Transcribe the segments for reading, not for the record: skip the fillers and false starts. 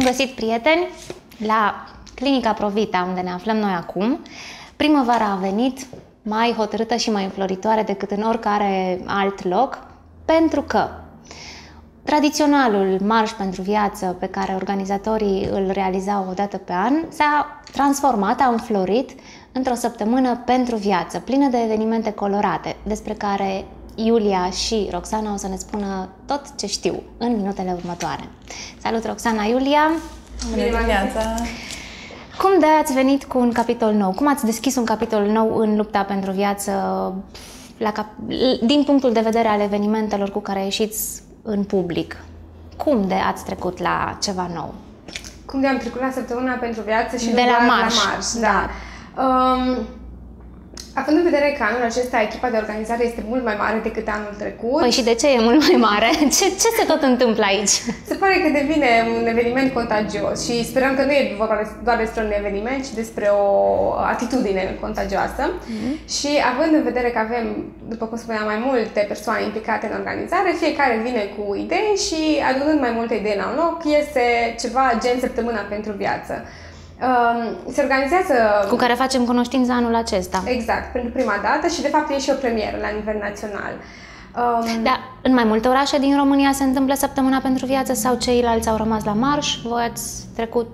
găsit, prieteni, la Clinica Provita, unde ne aflăm noi acum. Primăvara a venit mai hotărâtă și mai înfloritoare decât în oricare alt loc, pentru că tradiționalul Marș pentru Viață, pe care organizatorii îl realizau o dată pe an, s-a transformat, a înflorit într-o săptămână pentru viață, plină de evenimente colorate, despre care Iulia și Roxana o să ne spună tot ce știu în minutele următoare. Salut, Roxana, Iulia! Bună dimineața! Cum de ați venit cu un capitol nou? Cum ați deschis un capitol nou în lupta pentru viață, din punctul de vedere al evenimentelor cu care ieșiți în public? Cum de ați trecut la ceva nou? Cum de am trecut la săptămâna pentru viață și de la Marș? Da. Având în vedere că anul acesta echipa de organizare este mult mai mare decât anul trecut. Păi și de ce e mult mai mare? Ce se tot întâmplă aici? Se pare că devine un eveniment contagios și sperăm că nu e vorba doar despre un eveniment, ci despre o atitudine contagioasă. Și având în vedere că avem, după cum spuneam, mai multe persoane implicate în organizare, fiecare vine cu idei și adunând mai multe idei la un loc, iese ceva gen săptămâna pentru viață. Se organizează... Cu care facem cunoștință anul acesta. Exact, pentru prima dată și de fapt e și o premieră la nivel național. Da, în mai multe orașe din România se întâmplă săptămâna pentru viață sau ceilalți au rămas la Marș? Voi ați trecut,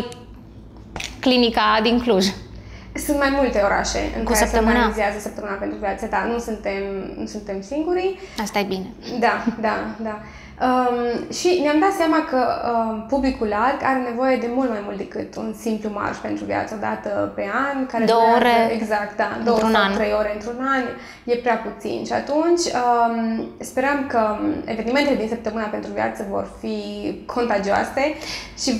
clinica din Cluj? Sunt mai multe orașe în care se organizează săptămâna pentru viață, da, nu suntem singurii. Asta e bine. Da. Și ne-am dat seama că publicul larg are nevoie de mult mai mult decât un simplu marș pentru viață o dată pe an. Care 2 ore? Exact, da. 2 sau 3 ore într-un an e prea puțin. Și atunci sperăm că evenimentele din săptămâna pentru viață vor fi contagioase și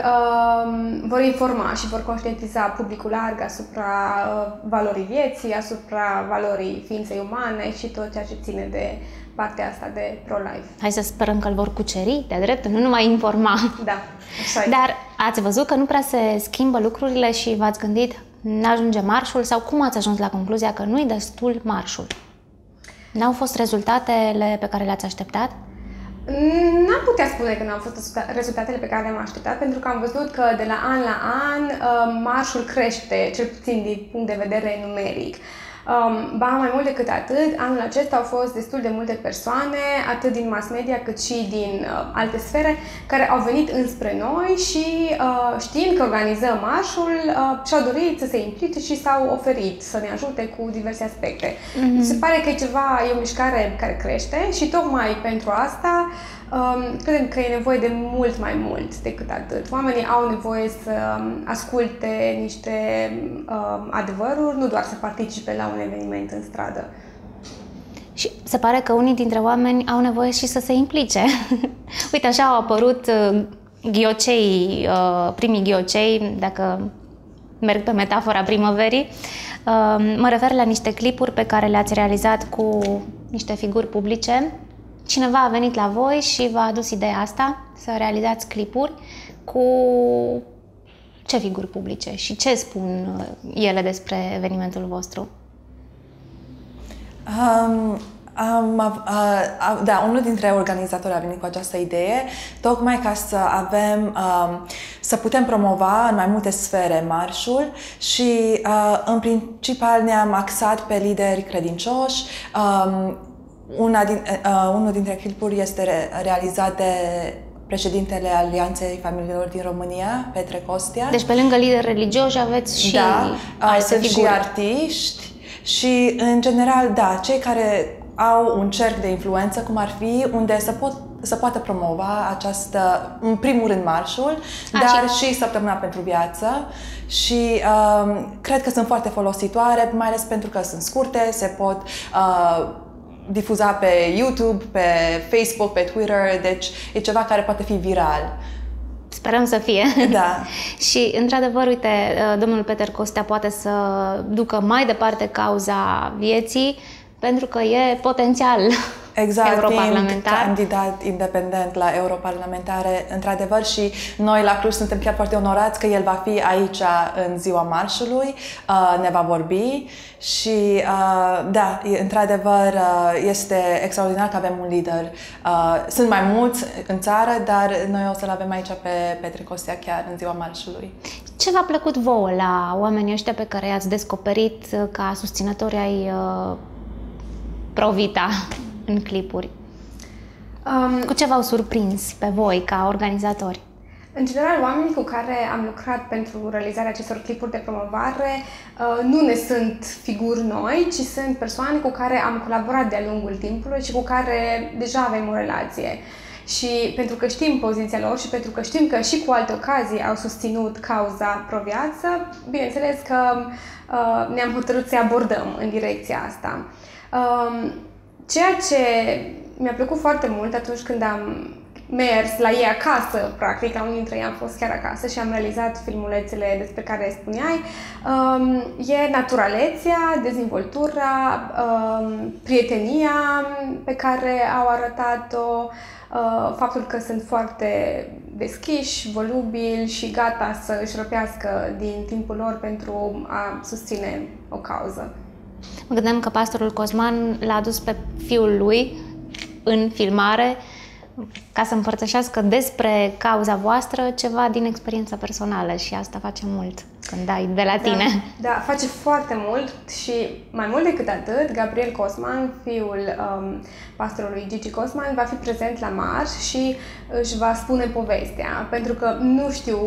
vor informa și vor conștientiza publicul larg asupra valorii vieții, asupra valorii ființei umane și tot ceea ce ține de partea asta de pro-life. Hai să sperăm că îl vor cuceri de drept, nu numai informa. Da, așa e. Dar ați văzut că nu prea se schimbă lucrurile și v-ați gândit, n-ajunge marșul? Sau cum ați ajuns la concluzia că nu-i destul marșul? N-au fost rezultatele pe care le-ați așteptat? N-am putea spune că n-au fost rezultatele pe care le-am așteptat, pentru că am văzut că de la an la an marșul crește, cel puțin din punct de vedere numeric. Ba, mai mult decât atât, anul acesta au fost destul de multe persoane, atât din mass media cât și din alte sfere, care au venit înspre noi și știind că organizăm marșul, și-au dorit să se implice și s-au oferit să ne ajute cu diverse aspecte. Se pare că e o mișcare care crește și tocmai pentru asta credem că e nevoie de mult mai mult decât atât. Oamenii au nevoie să asculte niște adevăruri, nu doar să participe la un eveniment în stradă. Și se pare că unii dintre oameni au nevoie și să se implice. Uite, așa au apărut ghiocei, primii ghiocei, dacă merg pe metafora primăverii. Mă refer la niște clipuri pe care le-ați realizat cu niște figuri publice. Cineva a venit la voi și v-a adus ideea asta, să realizați clipuri cu ce figuri publice și ce spun ele despre evenimentul vostru? Da, unul dintre organizatori a venit cu această idee, tocmai ca să avem, să putem promova în mai multe sfere marșul și în principal ne-am axat pe lideri credincioși. Unul dintre clipuri este realizat de președintele Alianței Familiilor din România, Petre Costea. Deci pe lângă lideri religioși aveți și alte figuri. Și artiști și în general, da, cei care au un cerc de influență, cum ar fi, unde să poată promova această, în primul rând, marșul, dar și săptămâna pentru viață. Și cred că sunt foarte folositoare, mai ales pentru că sunt scurte, se pot difuza pe YouTube, pe Facebook, pe Twitter, deci e ceva care poate fi viral. Sperăm să fie. Da. Și, într-adevăr, uite, domnul Peter Costea poate să ducă mai departe cauza vieții, pentru că e potențial exact, europarlamentar. Candidat independent la europarlamentare, într-adevăr, și noi la Cluj suntem chiar foarte onorați că el va fi aici în ziua marșului, ne va vorbi și da, într-adevăr este extraordinar că avem un lider. Sunt mai mulți în țară, dar noi o să-l avem aici pe Petre Costea chiar în ziua marșului. Ce v-a plăcut vouă la oamenii ăștia pe care i-ați descoperit ca susținători ai Pro-Vita în clipuri? Cu ce v-au surprins pe voi ca organizatori? În general, oamenii cu care am lucrat pentru realizarea acestor clipuri de promovare nu ne sunt figuri noi, ci sunt persoane cu care am colaborat de-a lungul timpului și cu care deja avem o relație. Și pentru că știm poziția lor și pentru că știm că și cu alte ocazii au susținut cauza pro-viață, bineînțeles că ne-am hotărât să-i abordăm în direcția asta. Ceea ce mi-a plăcut foarte mult atunci când am mers la ei acasă, practic, la unii dintre ei am fost chiar acasă și am realizat filmulețele despre care spuneai, e naturalețea, dezvoltura, prietenia pe care au arătat-o, faptul că sunt foarte deschiși, volubili și gata să își răpească din timpul lor pentru a susține o cauză. Mă gândeam că pastorul Cosman l-a adus pe fiul lui în filmare ca să împărtășească despre cauza voastră ceva din experiența personală și asta face mult când dai de la tine. Da, face foarte mult și mai mult decât atât, Gabriel Cosman, fiul pastorului Gigi Cosman, va fi prezent la marș și își va spune povestea, pentru că nu știu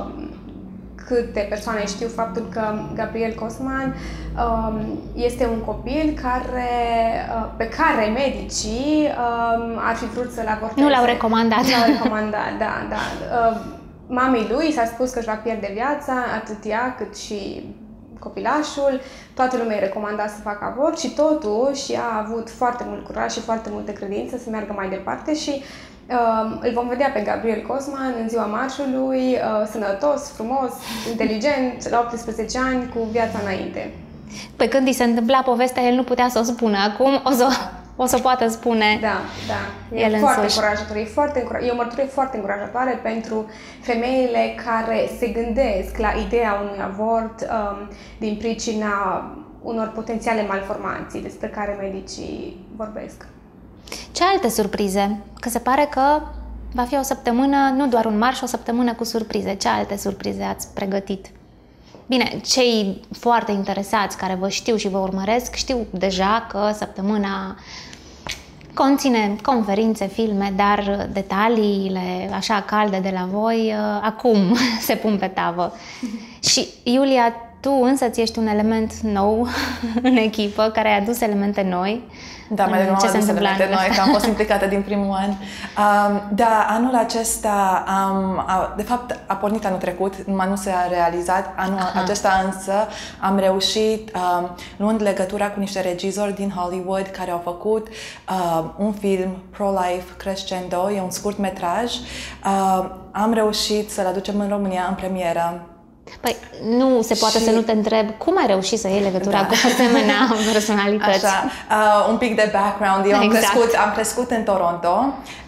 câte persoane știu faptul că Gabriel Cosman este un copil pe care medicii ar fi vrut să-l avorteze. Nu l-au recomandat. Nu l-au recomandat, da. Mamei lui s-a spus că își va pierde viața, atât ea cât și copilașul. Toată lumea îi recomanda să facă avort și totuși ea a avut foarte mult curaj și foarte multă credință să meargă mai departe și îl vom vedea pe Gabriel Cosman în ziua marșului, sănătos, frumos, inteligent, la 18 ani, cu viața înainte. Pe când îi se întâmpla povestea, el nu putea să o spună. Acum o să poată spune. Da. E foarte încurajator. E o mărturie foarte încurajatoare pentru femeile care se gândesc la ideea unui avort din pricina unor potențiale malformații despre care medicii vorbesc. Ce alte surprize? Că se pare că va fi o săptămână, nu doar un marș, o săptămână cu surprize. Ce alte surprize ați pregătit? Bine, cei foarte interesați care vă știu și vă urmăresc, știu deja că săptămâna conține conferințe, filme, dar detaliile așa calde de la voi acum se pun pe tavă. Și Iulia, tu însăți ești un element nou în echipă, care a adus elemente noi. Da, mai degrabă am adus elemente noi, că am fost implicată din primul an. Da, anul acesta, de fapt, a pornit anul trecut, numai nu s-a realizat. Anul acesta însă am reușit, luând legătura cu niște regizori din Hollywood care au făcut un film Pro-Life Crescendo, e un scurt metraj. Am reușit să-l aducem în România în premieră. Păi, nu se poate să nu te întreb cum ai reușit să iei legătura cu asemenea personalități. Așa, un pic de background. Eu am crescut în Toronto,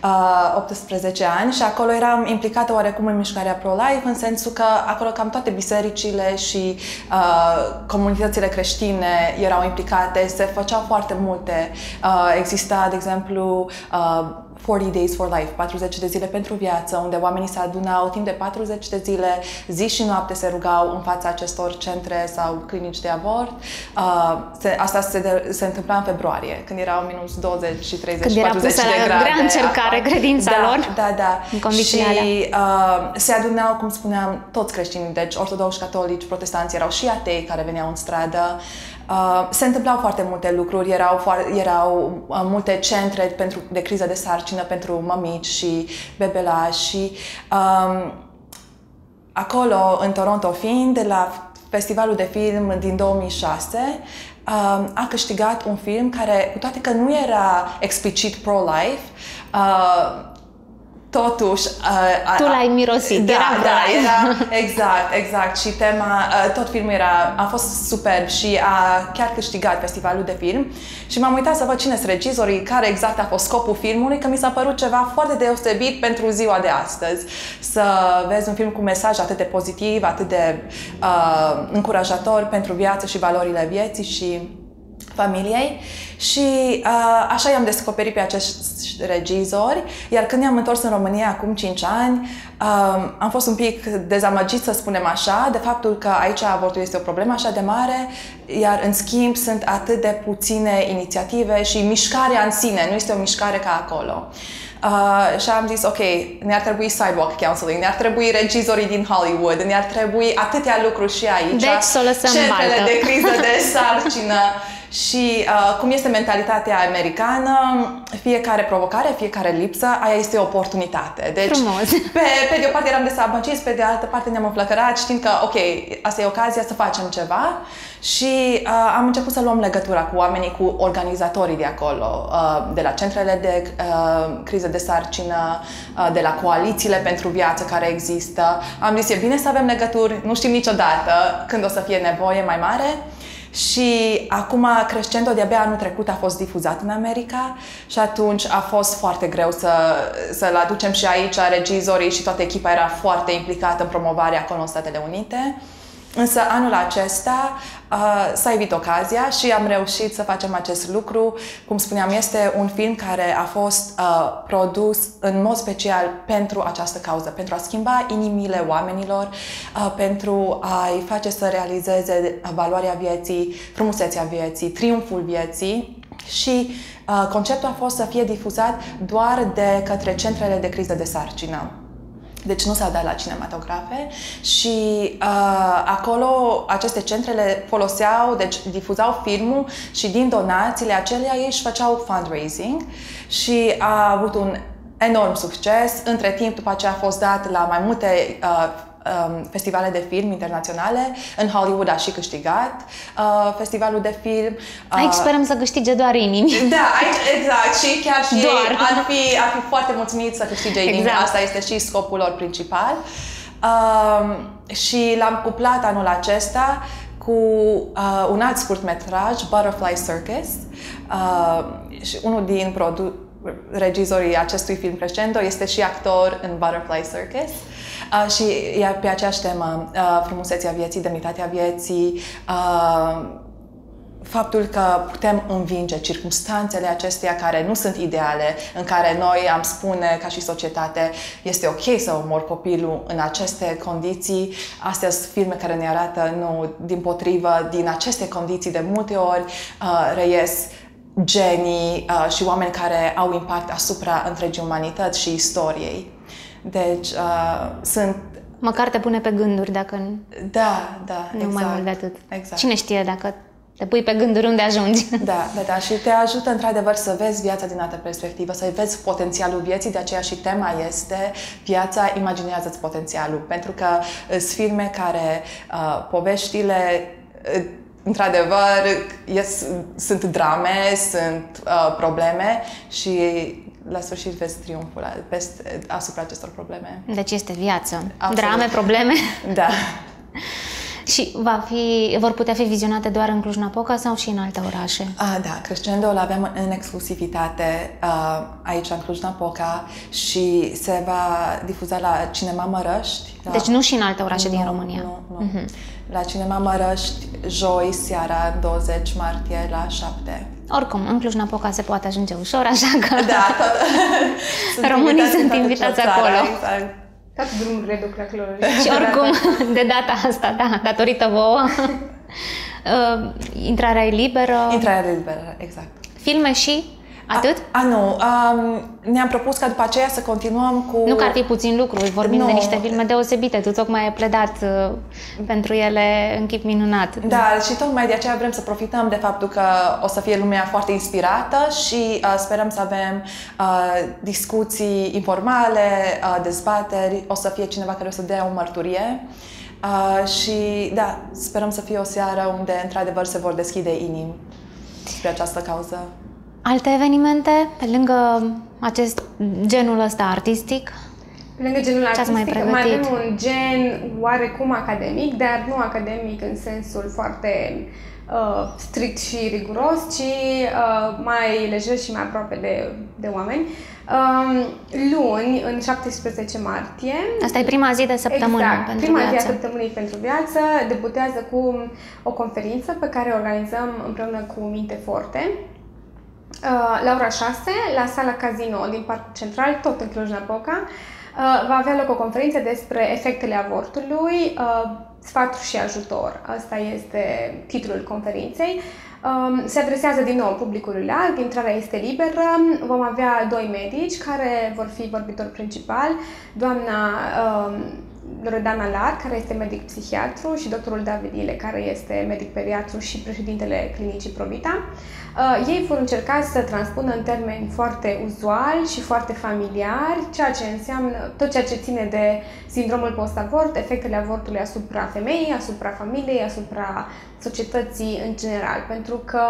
18 ani și acolo eram implicată oarecum în mișcarea pro-life, în sensul că acolo cam toate bisericile și comunitățile creștine erau implicate, se făceau foarte multe. Exista, de exemplu, 40 Days for Life, 40 de zile pentru viață, unde oamenii se adunau timp de 40 de zile, zi și noapte se rugau în fața acestor centre sau clinici de avort. Asta se întâmpla în februarie, când erau minus 20 și 30 și 40 de grade. Când era pusă la grea încercare credința lor. Da. În condițiile alea. Se adunau, cum spuneam, toți creștinii, deci ortodoxi, catolici, protestanți, erau și atei care veneau în stradă. Se întâmplau foarte multe lucruri, erau multe centre de criză de sarcină pentru mămici și bebelași și acolo, în Toronto fiind, de la festivalul de film din 2006, a câștigat un film care, cu toate că nu era explicit pro-life, totuși... Tu l-ai mirosit, da, era exact. Și tema, tot filmul a fost superb și a chiar câștigat festivalul de film. Și m-am uitat să văd cine sunt regizorii, care exact a fost scopul filmului, că mi s-a părut ceva foarte deosebit pentru ziua de astăzi. Să vezi un film cu mesaj atât de pozitiv, atât de încurajator pentru viață și valorile vieții și familiei. Și așa i-am descoperit pe acești regizori, iar când ne-am întors în România acum 5 ani, am fost un pic dezamăgit, să spunem așa, de faptul că aici avortul este o problemă așa de mare, iar în schimb sunt atât de puține inițiative și mișcarea în sine, nu este o mișcare ca acolo. Și am zis, ok, ne-ar trebui sidewalk counseling, ne-ar trebui regizorii din Hollywood, ne-ar trebui atâtea lucruri și aici. Deci să o lăsăm centrele de criză de sarcină. Și cum este mentalitatea americană, fiecare provocare, fiecare lipsă, aia este o oportunitate. Deci, frumos. Pe de o parte eram dezamăgiți, pe de altă parte ne-am înflăcărat știind că, ok, asta e ocazia să facem ceva. Și am început să luăm legătura cu oamenii, cu organizatorii de acolo, de la centrele de criză de sarcină, de la coalițiile pentru viață care există. Am zis, e bine să avem legături, nu știm niciodată când o să fie nevoie mai mare. Și acum Crescendo de-abia anul trecut a fost difuzat în America și atunci a fost foarte greu să-l aducem și aici. Regizorii și toată echipa era foarte implicată în promovarea acolo în Statele Unite. Însă anul acesta s-a evit ocazia și am reușit să facem acest lucru. Cum spuneam, este un film care a fost produs în mod special pentru această cauză, pentru a schimba inimile oamenilor, pentru a-i face să realizeze valoarea vieții, frumusețea vieții, triumful vieții. Și conceptul a fost să fie difuzat doar de către centrele de criză de sarcină. Deci nu s-a dat la cinematografe și acolo aceste centrele foloseau, deci difuzau filmul și din donațiile acelea ei își făceau fundraising și a avut un enorm succes. Între timp, după aceea a fost dat la mai multe festivale de film internaționale. În Hollywood a și câștigat festivalul de film. Aici sperăm să câștige doar inimi. Da, aici, exact. Și chiar și ei ar fi foarte mulțumiți să câștige inimi. Exact. Asta este și scopul lor principal. Și l-am cuplat anul acesta cu un alt scurtmetraj, Butterfly Circus. Și unul din regizorii acestui film Crescendo este și actor în Butterfly Circus. Și e pe aceeași temă, frumusețea vieții, demnitatea vieții, faptul că putem învinge circumstanțele acestea care nu sunt ideale, în care noi am spune ca și societate este ok să omori copilul în aceste condiții. Astea sunt filme care ne arată, nu, dimpotrivă, din aceste condiții de multe ori reies genii și oameni care au impact asupra întregii umanități și istoriei. Deci, sunt... Măcar te pune pe gânduri, dacă nu... Da, nu exact. mai mult de atât. Exact. Cine știe dacă te pui pe gânduri unde ajungi. Da. Și te ajută într-adevăr să vezi viața din altă perspectivă, să vezi potențialul vieții, de aceea și tema este viața, imaginează-ți potențialul. Pentru că sunt filme care poveștile... Într-adevăr, sunt drame, sunt probleme și la sfârșit vezi triumful asupra acestor probleme. Deci este viață. Absolut. Drame, probleme. Da. Și vor putea fi vizionate doar în Cluj-Napoca sau și în alte orașe? Da, Crescendo îl avem în exclusivitate aici în Cluj-Napoca și se va difuza la Cinema Mărăști. Deci nu și în alte orașe din România? Nu. La Cinema Mărăști, joi, seara, 20 martie, la 7. Oricum, în Cluj-Napoca se poate ajunge ușor, așa că românii sunt invitați acolo. Exact. Toate drumurile duc la Cluj. Și oricum, de data asta, datorită vouă, intrarea e liberă. Intrarea e liberă, exact. Filme și atât? Nu. Ne-am propus ca după aceea să continuăm cu... Nu că ar fi puțin lucru, vorbim de niște filme deosebite. Tu tocmai ai pledat pentru ele în chip minunat. Da, și tocmai de aceea vrem să profităm de faptul că o să fie lumea foarte inspirată și sperăm să avem discuții informale, dezbateri, o să fie cineva care o să dea o mărturie. Și da, sperăm să fie o seară unde într-adevăr se vor deschide inimi spre această cauză. Alte evenimente, pe lângă acest genul ăsta artistic? Pe lângă genul artistic, mai avem un gen oarecum academic, dar nu academic în sensul foarte strict și riguros, ci mai lejer și mai aproape de oameni. Luni, în 17 martie... Asta e prima zi de săptămână pentru prima viață. zi a săptămânii pentru viață, debutează cu o conferință pe care o organizăm împreună cu Minte Forte. La ora 6, la sala Casino din Parcul Central, tot în Cluj-Napoca, va avea loc o conferință despre efectele avortului, sfaturi și ajutor. Asta este titlul conferinței. Se adresează din nou publicului larg, intrarea este liberă. Vom avea 2 medici care vor fi vorbitori principali, doamna Loredana Lar, care este medic psihiatru, și doctorul David Ile, care este medic pediatru și președintele clinicii Provita. Ei vor încerca să transpună în termeni foarte uzuali și foarte familiari ceea ce înseamnă tot ceea ce ține de sindromul post-avort, efectele avortului asupra femeii, asupra familiei, asupra societății în general, pentru că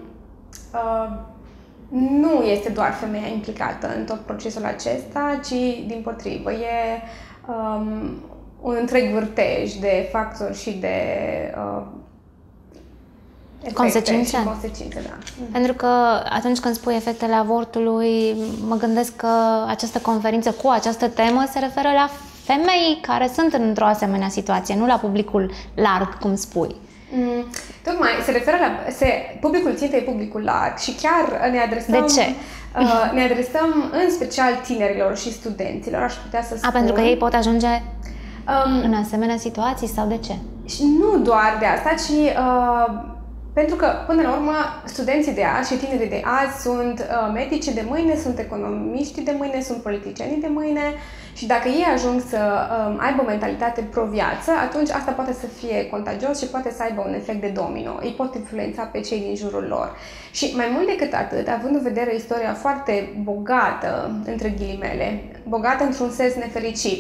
nu este doar femeia implicată în tot procesul acesta, ci dimpotrivă. E un întreg vârtej de factori și de consecințe. Da. Pentru că atunci când spui efectele avortului, mă gândesc că această conferință cu această temă se referă la femei care sunt într-o asemenea situație, nu la publicul larg, cum spui. Tocmai, se referă la... publicul țintă e publicul larg și chiar ne adresăm... De ce? Ne adresăm în special tinerilor și studenților, aș putea să spun. Pentru că ei pot ajunge în asemenea situații sau de ce? Și nu doar de asta, ci pentru că, până la urmă, studenții de azi și tinerii de azi sunt medicii de mâine, sunt economiștii de mâine, sunt politicienii de mâine și dacă ei ajung să aibă o mentalitate pro-viață, atunci asta poate să fie contagios și poate să aibă un efect de domino. Ei pot influența pe cei din jurul lor. Și mai mult decât atât, având în vedere istoria foarte bogată, între ghilimele, bogată într-un sens nefericit,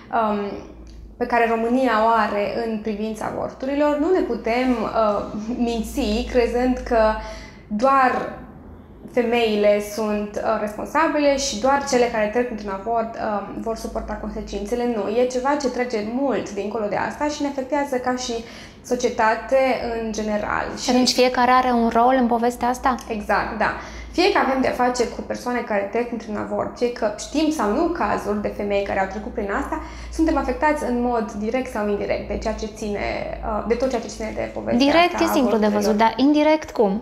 pe care România o are în privința avorturilor, nu ne putem minți crezând că doar femeile sunt responsabile și doar cele care trec într-un avort vor suporta consecințele. Nu, e ceva ce trece mult dincolo de asta și ne afectează ca și societate în general. Și atunci fiecare are un rol în povestea asta? Exact, da. Fie că avem de-a face cu persoane care trec într-un avort, fie că știm sau nu cazuri de femei care au trecut prin asta, suntem afectați în mod direct sau indirect de ceea ce ține, de tot ceea ce ține de povestea direct asta. E simplu de văzut, dar indirect cum?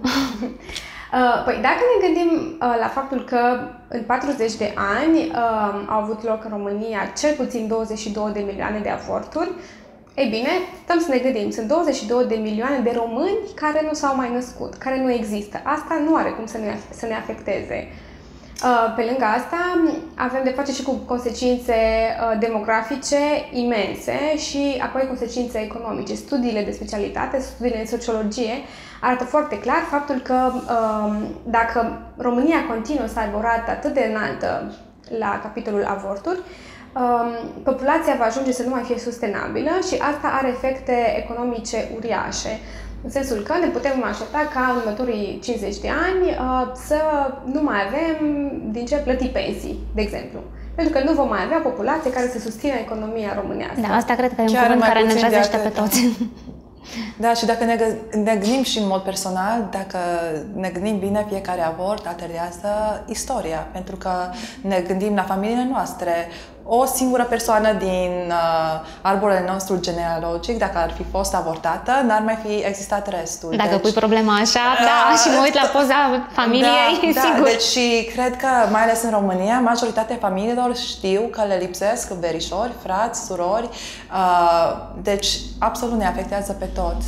Păi dacă ne gândim la faptul că în 40 de ani au avut loc în România cel puțin 22 de milioane de avorturi, ei bine, stăm să ne gândim, sunt 22 de milioane de români care nu s-au mai născut, care nu există. Asta nu are cum să ne afecteze. Pe lângă asta, avem de face și cu consecințe demografice imense și apoi consecințe economice. Studiile de specialitate, studiile în sociologie, arată foarte clar faptul că dacă România continuă să aibă o rată atât de înaltă la capitolul avorturi, populația va ajunge să nu mai fie sustenabilă și asta are efecte economice uriașe. În sensul că ne putem aștepta ca în următorii 50 de ani să nu mai avem din ce plăti pensii, de exemplu. Pentru că nu vom mai avea populație care să susțină economia românească. Da, asta cred că e un cuvânt care ne trezește pe toți. Da, și dacă ne gândim și în mod personal, dacă ne gândim bine, fiecare avort alterați istoria, pentru că ne gândim la familiile noastre. O singură persoană din arborele nostru genealogic, dacă ar fi fost avortată, n-ar mai fi existat restul. Dacă pui problema așa, da, și mă uit la poza familiei, da, sigur. Deci și cred că, mai ales în România, majoritatea familiilor știu că le lipsesc verișori, frați, surori, deci absolut ne afectează pe toți.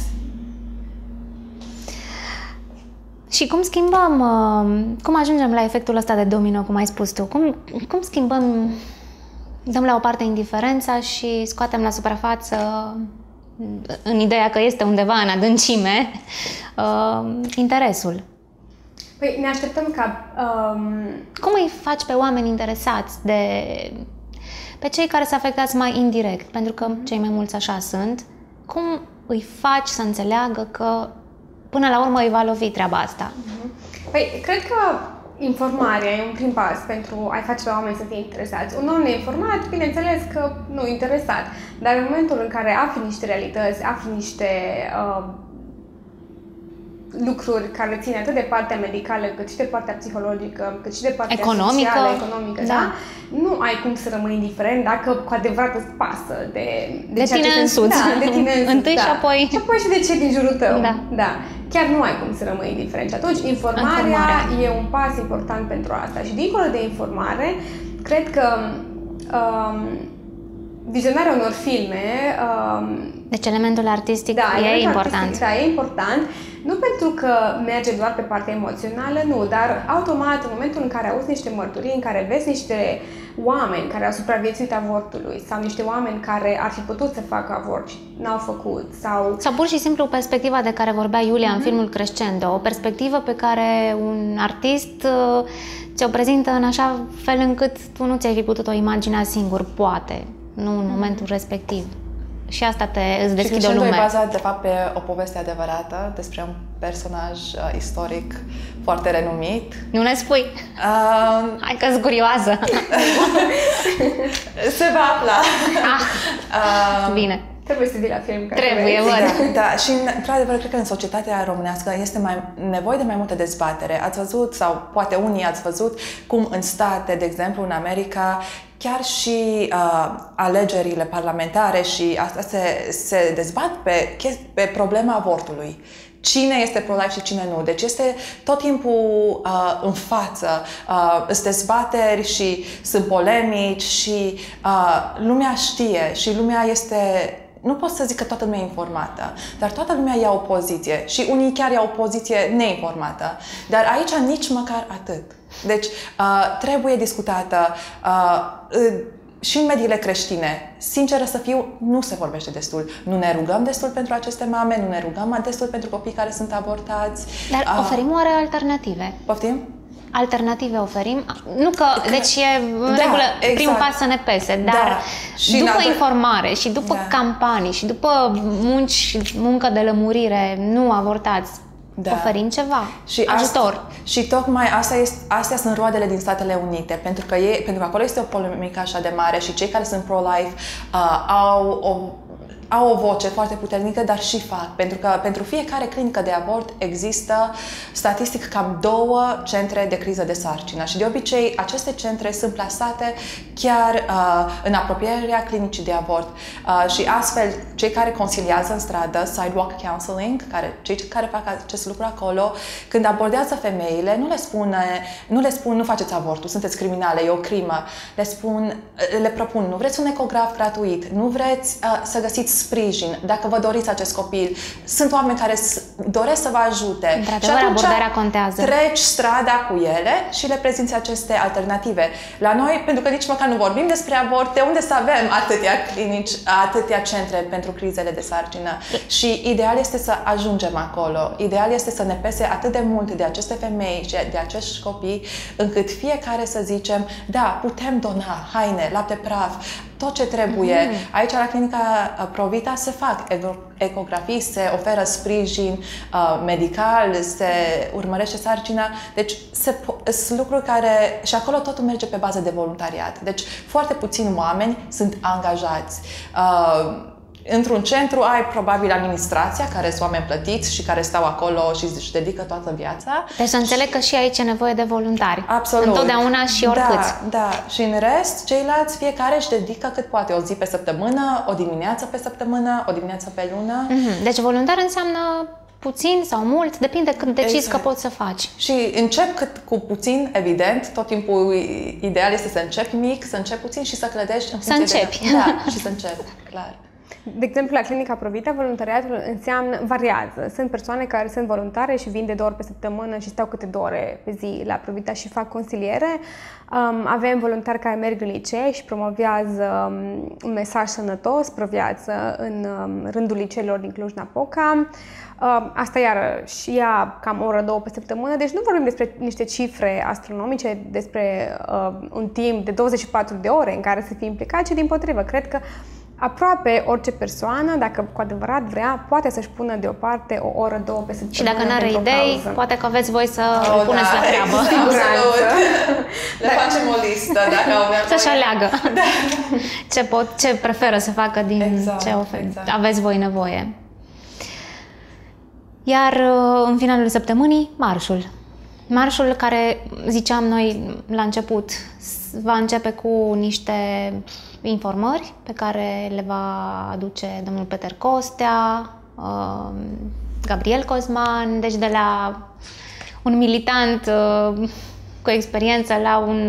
Și cum schimbăm, cum ajungem la efectul ăsta de domino, cum ai spus tu? Cum schimbăm, dăm la o parte indiferența și scoatem la suprafață, în ideea că este undeva în adâncime, interesul? Păi ne așteptăm ca... Cum îi faci pe oameni interesați pe cei care se afectați mai indirect? Pentru că cei mai mulți așa sunt. Cum îi faci să înțeleagă că până la urmă îi va lovi treaba asta? Păi, cred că informarea e un prim pas pentru a-i face pe oameni să fie interesați. Un om neinformat, bineînțeles că nu e interesat, dar în momentul în care afli niște realități, afli niște lucruri care țin atât de partea medicală, cât și de partea psihologică, cât și de partea socială, economică, da? Nu ai cum să rămâi indiferent dacă cu adevărat îți pasă de tine însuți. Da, de tine însuți. Întâi și apoi... Și apoi și de ce din jurul tău. Da. Chiar nu ai cum să rămâi indiferent. Și atunci informarea e un pas important pentru asta. Și dincolo de informare, cred că vizionarea unor filme... Deci elementul artistic e important. Da, e important. Nu pentru că merge doar pe partea emoțională, nu, dar automat, în momentul în care auzi niște mărturii, în care vezi niște oameni care au supraviețuit avortului sau niște oameni care ar fi putut să facă avort și n-au făcut, sau pur și simplu perspectiva de care vorbea Iulia în filmul Crescendo, o perspectivă pe care un artist ți-o prezintă în așa fel încât tu nu ți-ai fi putut o imagina singur, poate, nu în momentul respectiv. Și asta îți deschide o lume. Și e bazat, de fapt, pe o poveste adevărată despre un personaj istoric foarte renumit. Nu ne spui? Hai că-s curioasă. Se va afla. Bine. Trebuie să vii la film. Trebuie, văd. Da, și într-adevăr, cred că în societatea românească este nevoie de mai multe dezbatere. Ați văzut, sau poate unii ați văzut, cum în state, de exemplu în America, chiar și alegerile parlamentare și asta se dezbat pe problema avortului. Cine este pro-life și cine nu. Deci este tot timpul în față, sunt dezbateri și sunt polemici și lumea știe și lumea este... Nu pot să zic că toată lumea e informată, dar toată lumea ia o poziție și unii chiar iau o poziție neinformată. Dar aici nici măcar atât. Deci trebuie discutată și în mediile creștine. Sinceră să fiu, nu se vorbește destul. Nu ne rugăm destul pentru aceste mame, nu ne rugăm destul pentru copii care sunt abortați. Dar oferim oare alternative? Poftim? Alternative oferim? Nu că, deci e în regulă, primul pas să ne pese, dar și după informare și după campanii și după muncă de lămurire, nu avortați, oferim ceva, și ajutor. Și tocmai astea sunt roadele din Statele Unite, pentru că acolo este o polemică așa de mare și cei care sunt pro-life au o voce foarte puternică, dar și fac. Pentru că pentru fiecare clinică de avort există, statistic, cam 2 centre de criză de sarcină. Și de obicei, aceste centre sunt plasate chiar în apropierea clinicii de avort. Și astfel, cei care consiliază în stradă, sidewalk counseling, cei care fac acest lucru acolo, când abordează femeile, nu le spun nu faceți avortul, sunteți criminale, e o crimă. Le propun, nu vreți un ecograf gratuit, nu vreți să găsiți sprijin, dacă vă doriți acest copil. Sunt oameni care doresc să vă ajute. Într-adevăr, abordarea contează. Treci strada cu ele și le prezinți aceste alternative. La noi, pentru că nici măcar nu vorbim despre avort, de unde să avem atâtea clinici, atâtea centre pentru crizele de sarcină. Și ideal este să ajungem acolo. Ideal este să ne pese atât de mult de aceste femei și de acești copii, încât fiecare să zicem, da, putem dona haine, lapte praf, tot ce trebuie. Aici, la clinica Provita, se fac ecografii, se oferă sprijin medical, se urmărește sarcina. Deci, sunt lucruri care... Și acolo totul merge pe bază de voluntariat. Deci, foarte puțini oameni sunt angajați. Într-un centru ai probabil administrația, care sunt oameni plătiți și care stau acolo și își dedică toată viața. Deci să înțeleg că și aici e nevoie de voluntari. Absolut. Întotdeauna și oricâți. Da. Și în rest, ceilalți, fiecare își dedică cât poate, o zi pe săptămână, o dimineață pe săptămână, o dimineață pe lună. Deci voluntar înseamnă puțin sau mult, depinde când decizi că poți să faci. Și încep cu puțin, evident, tot timpul ideal este să începi mic, să începi puțin și să clădești în funcție și să începi, clar. De exemplu, la clinica Provita, voluntariatul variază. Sunt persoane care sunt voluntare și vin de 2 ori pe săptămână și stau câte 2 ore pe zi la Provita și fac consiliere. Avem voluntari care merg în licee și promovează un mesaj sănătos, pro-viață, în rândul liceelor din Cluj-Napoca. Asta iarăși ia cam o oră, 2 pe săptămână, deci nu vorbim despre niște cifre astronomice, despre un timp de 24 de ore în care să fii implicat, ci dimpotrivă. Cred că aproape orice persoană, dacă cu adevărat vrea, poate să-și pună deoparte o oră, două pe săptămână. Și dacă nu are idei, poate că aveți voi să puneți la treabă. Absolut. Le facem o listă, dacă avem să-și aleagă ce preferă să facă din ce aveți voi nevoie. Iar în finalul săptămânii, marșul. Marșul care, ziceam noi la început, va începe cu niște informări pe care le va aduce domnul Peter Costea, Gabriel Cosman, deci de la un militant cu experiență la un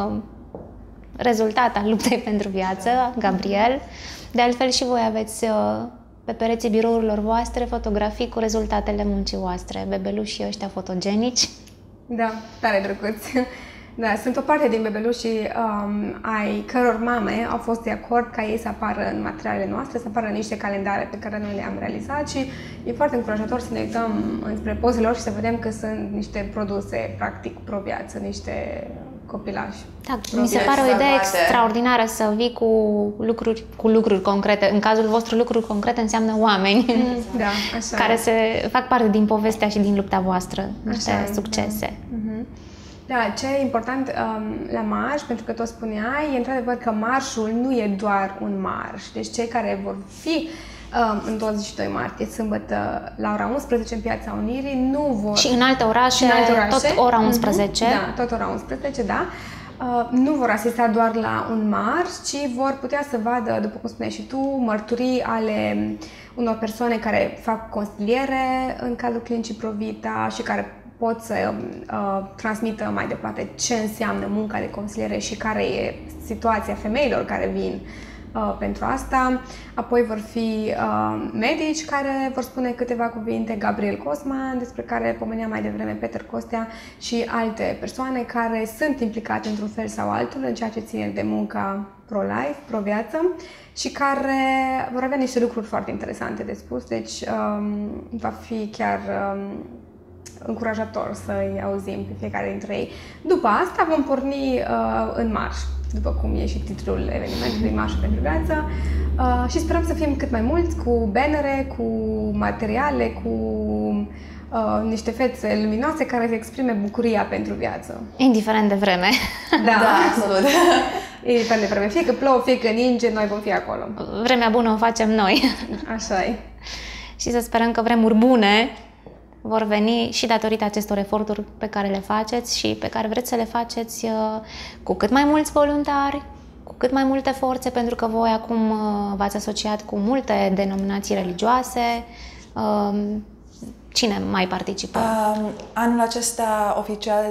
rezultat al luptei pentru viață, Gabriel. De altfel și voi aveți pe pereții birourilor voastre fotografii cu rezultatele muncii voastre, bebelușii ăștia fotogenici. Da, tare drăguți. Da, sunt o parte din bebelușii ai căror mame au fost de acord ca ei să apară în materialele noastre, să apară în niște calendare pe care noi le-am realizat și e foarte încurajator să ne uităm înspre pozele lor și să vedem că sunt niște produse, practic, pro-viață, niște copilași. Da, mi se pare o idee extraordinară să vii cu lucruri concrete. În cazul vostru, lucruri concrete înseamnă oameni da, așa care fac parte din povestea și din lupta voastră, niște succese. Da. Da, ce e important la marș, pentru că tot spuneai, e într-adevăr că marșul nu e doar un marș. Deci cei care vor fi în 22 martie, sâmbătă, la ora 11 în Piața Unirii, nu vor... Și în alte orașe, tot ora 11. Da, tot ora 11, da. Nu vor asista doar la un marș, ci vor putea să vadă, după cum spuneai și tu, mărturii ale unor persoane care fac consiliere în cadrul clinicii Provita și care pot să transmită mai departe ce înseamnă munca de consiliere și care e situația femeilor care vin pentru asta. Apoi vor fi medici care vor spune câteva cuvinte, Gabriel Cosman, despre care pomenea mai devreme Peter Costea, și alte persoane care sunt implicate într-un fel sau altul în ceea ce ține de munca pro-life, pro-viață, și care vor avea niște lucruri foarte interesante de spus, deci va fi chiar încurajator să-i auzim pe fiecare dintre ei. După asta vom porni în marș, după cum e și titlul evenimentului, Marșul pentru Viață, și sperăm să fim cât mai mulți, cu bannere, cu materiale, cu niște fețe luminoase care să exprime bucuria pentru viață. Indiferent de vreme. Da, absolut. Indiferent de vreme. Fie că plouă, fie că ninge, noi vom fi acolo. Vremea bună o facem noi. Așa e. Și să sperăm că vremuri bune vor veni și datorită acestor eforturi pe care le faceți și pe care vreți să le faceți cu cât mai mulți voluntari, cu cât mai multe forțe, pentru că voi acum v-ați asociat cu multe denominații religioase. Cine mai participă? Anul acesta oficial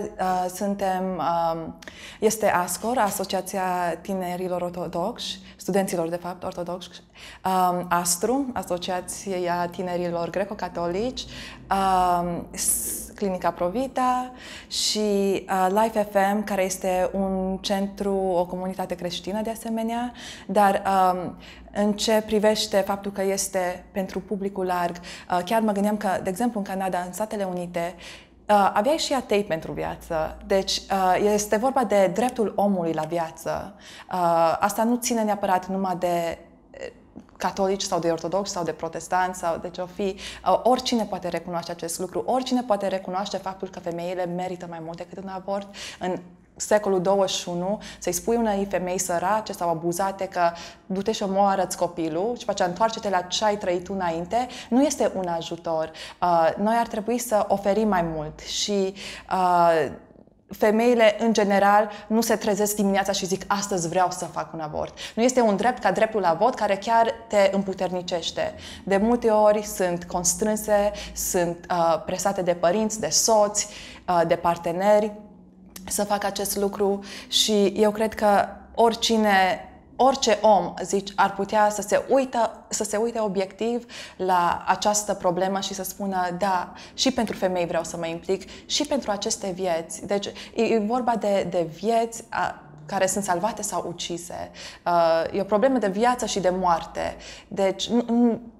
este ASCOR, Asociația Tinerilor Ortodoxi, studenților de fapt ortodoxi, ASTRU, Asociația Tinerilor Greco-Catolici, Clinica Provita și Life FM, care este un centru, o comunitate creștină de asemenea, dar în ce privește faptul că este pentru publicul larg, chiar mă gândeam că, de exemplu, în Canada, în Statele Unite, aveai și atei pentru viață. Deci este vorba de dreptul omului la viață. Asta nu ține neapărat numai de catolici sau de ortodoxi sau de protestanți sau de ce o fi, oricine poate recunoaște acest lucru, oricine poate recunoaște faptul că femeile merită mai mult decât un avort. În secolul 21, să-i spui unei femei sărace sau abuzate că du-te și omoară-ți copilul și face întoarce-te la ce ai trăit tu înainte, nu este un ajutor. Noi ar trebui să oferim mai mult și femeile, în general, nu se trezesc dimineața și zic astăzi vreau să fac un avort. Nu este un drept ca dreptul la vot care chiar te împuternicește. De multe ori sunt constrânse, sunt presate de părinți, de soți, de parteneri să facă acest lucru și eu cred că orice om, zici, ar putea să se uite obiectiv la această problemă și să spună, da, și pentru femei vreau să mă implic, și pentru aceste vieți. Deci e vorba de vieți care sunt salvate sau ucise. E o problemă de viață și de moarte. Deci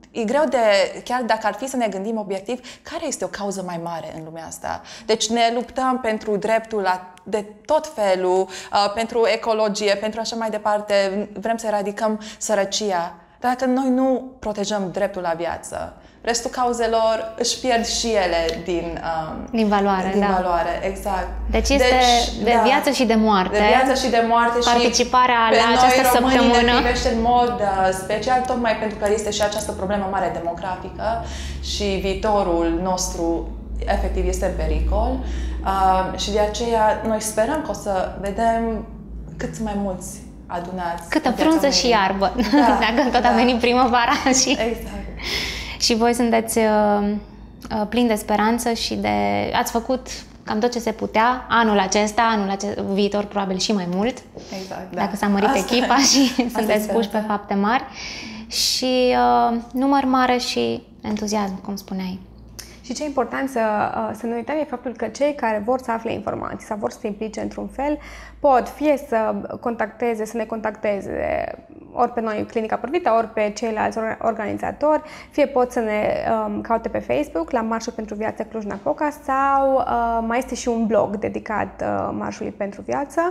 e greu de, chiar dacă ar fi să ne gândim obiectiv, care este o cauză mai mare în lumea asta? Deci ne luptăm pentru dreptul de tot felul, pentru ecologie, pentru așa mai departe, vrem să eradicăm sărăcia. Dar dacă noi nu protejăm dreptul la viață, restul cauzelor își pierd și ele din valoare. Din valoare, exact. Deci este de viață și de moarte. De viață și de moarte. Participarea și la această săptămână. Ne privește în mod special, tocmai pentru că este și această problemă mare demografică și viitorul nostru efectiv este în pericol. Și de aceea noi sperăm că o să vedem cât mai mulți adunați. Câtă frunză și iarbă, dacă tot a venit primăvara. Exact. Și voi sunteți plini de speranță și ați făcut cam tot ce se putea anul acesta, viitor probabil și mai mult. Exact, dacă s-a mărit echipa și sunteți puși pe fapte mari. Și număr mare și entuziasm, cum spuneai. Și ce e important să nu uităm e faptul că cei care vor să afle informații sau vor să se implice într-un fel pot fie să ne contacteze ori pe noi, Clinica Porvita, ori pe ceilalți organizatori, fie pot să ne caute pe Facebook la Marșul pentru Viață Cluj-Napoca sau mai este și un blog dedicat Marșului pentru Viață,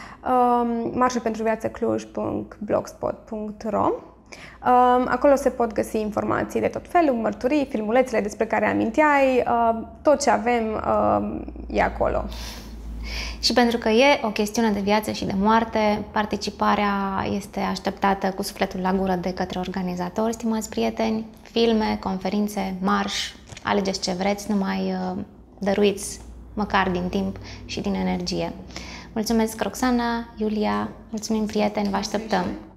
marșulpentruviațăcluj.blogspot.ro. Acolo se pot găsi informații de tot felul, mărturii, filmulețele despre care aminteai, tot ce avem e acolo. Și pentru că e o chestiune de viață și de moarte, participarea este așteptată cu sufletul la gură de către organizatori, stimați prieteni, filme, conferințe, marș, alegeți ce vreți, numai dăruiți măcar din timp și din energie. Mulțumesc, Roxana, Iulia, mulțumim prieteni, vă așteptăm!